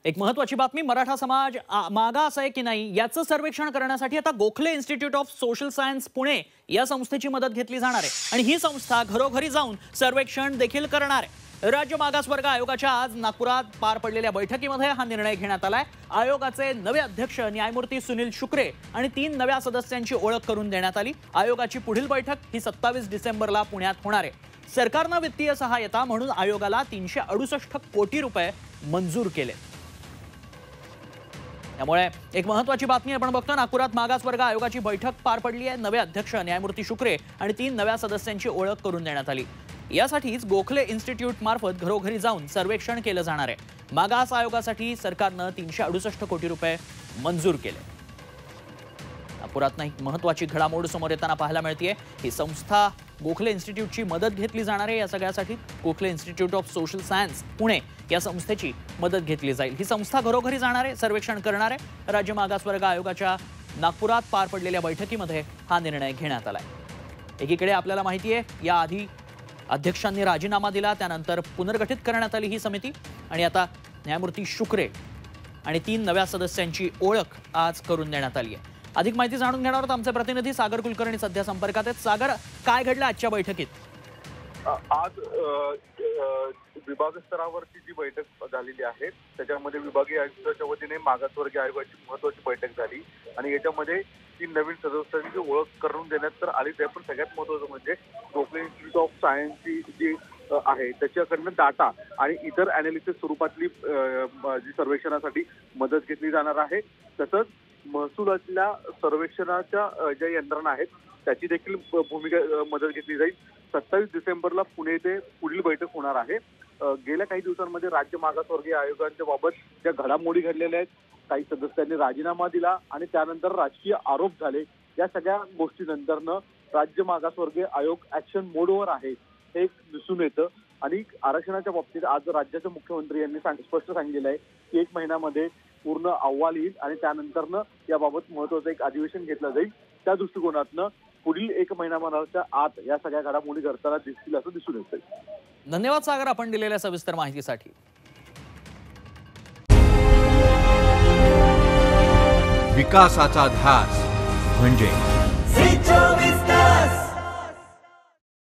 एक महत्त्वाची बातमी, मराठा समाज मागास आहे की नाही याचं सर्वेक्षण करण्यासाठी आता Gokhale institute of social science Pune या संस्थेची मदत घेतली जाणार आहे आणि ही संस्था घरोघरी जाऊन सर्वेक्षण देखील करणार आहे। राज्य मागासवर्ग आयोगाच्या आज नागपुरात पार पडलेल्या बैठकीमध्ये हा निर्णय घेण्यात आलाय। आयोगाचे नवे अध्यक्ष न्यायमूर्ती सुनील शुक्रे आणि 3 नव्या सदस्यांची ओळख करून देण्यात आली। आयोगाची पुढील बैठक ही 27 डिसेंबरला पुण्यात होणार आहे। सरकारने वित्तीय सहायता म्हणून आयोगाला 368 कोटी रुपये मंजूर केले। त्यामुळे एक महत्त्वाची बातमी आपण बघतो, नागपुरात मागासवर्ग आयोगाची बैठक पार पडली आहे। नवे अध्यक्ष न्यायमूर्ती शुक्रे आणि 3 नव्या सदस्यांची ओळख करून देण्यात आली। यासाठीच गोखले इन्स्टिट्यूट मार्फत घरोघरी जाऊन सर्वेक्षण केलं जाणार आहे। मागास आयोगासाठी सरकारने 368 कोटी रुपये मंजूर केले। नागपुरात एक महत्त्वाची घडामोड समोर येताना पाहायला मिळते। ही संस्था गोखले इन्स्टिट्यूटची मदत घेतली जाणार आहे। या सगळ्यासाठी Gokhale institute of social science Pune या संस्थेची मदत घेतली जाईल। ही संस्था घरोघरी जाणार आहे, सर्वेक्षण करणार आहे। राज्य मागासवर्ग आयोगाच्या नागपुरात पार पडलेल्या बैठकीमध्ये हा निर्णय घेण्यात आलाय। एकीकडे आपल्याला माहिती आहे, याआधी अध्यक्षांनी राजीनामा दिला, त्यानंतर पुनर्गठित करण्यात आली ही समिती आणि आता न्यायमूर्ती शुक्रे आणि 3 नव्या सदस्यांची ओळख आज करून देण्यात आली आहे। अधिक माहिती जाणून घेणार आहोत आमचे प्रतिनिधी सागर कुलकर्णी सध्या संपर्कात आहेत। सागर, काय घडलं आजच्या बैठकीत? आज विभाग स्तरावरची जी बैठक झालेली आहे त्याच्यामध्ये विभागीय आयुक्तांच्या वतीने मागासवर्गीय आयोगाची महत्त्वाची बैठक झाली आणि याच्यामध्ये 3 नवीन सदस्यांची ओळख करून देण्यात तर आलीच आहे। पण सगळ्यात महत्त्वाचं म्हणजे गोखले इन्स्टिट्यूट ऑफ सायन्सची जी आहे त्याच्याकडनं डाटा आणि इतर अॅनालिसिस स्वरूपातली जी सर्वेक्षणासाठी मदत घेतली जाणार आहे। तसंच महसुलातल्या सर्वेक्षणाच्या ज्या यंत्रणा आहेत त्याची देखील भूमिका मदत घेतली जाईल। 27 डिसेंबरला पुणे येथे पुढील बैठक होणार आहे। गेल्या काही दिवसांमध्ये राज्य मागासवर्गीय आयोगाच्या बाबत ज्या घडामोडी घडलेल्या आहेत, काही सदस्यांनी राजीनामा दिला आणि त्यानंतर राजकीय आरोप झाले, या सगळ्या गोष्टीनंतरनं राज्य मागासवर्गीय आयोग ऍक्शन मोडवर आहे हे दिसून येतं। आणि आरक्षणाच्या बाबतीत आज राज्याचे मुख्यमंत्री यांनी स्पष्ट सांगितलेलं आहे की 1 महिन्यामध्ये पूर्ण अहवाल येईल आणि त्यानंतरनं याबाबत महत्त्वाचं एक अधिवेशन घेतलं जाईल। त्या दृष्टिकोनातनं पुढील 1 महिन्याच्या आत या सगळ्या घडामोडी घडताना दिसतील असं दिसून येतंय। धन्यवाद सागर, आपण दिलेल्या सविस्तर माहितीसाठी। विकासाचा ध्यास म्हणजे